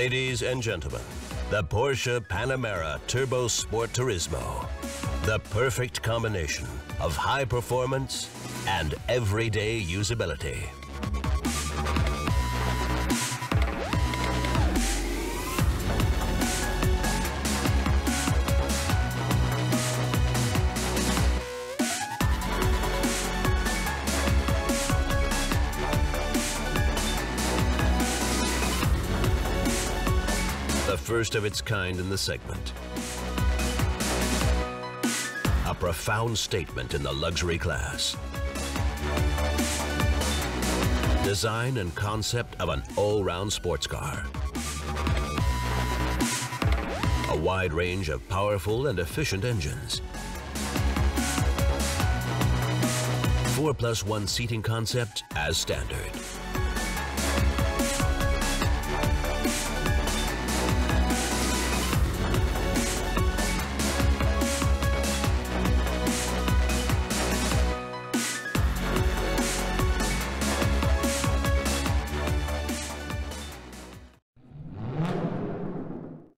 Ladies and gentlemen, the Porsche Panamera Turbo Sport Turismo. The perfect combination of high performance and everyday usability. The first of its kind in the segment. A profound statement in the luxury class. Design and concept of an all-round sports car. A wide range of powerful and efficient engines. 4+1 seating concept as standard.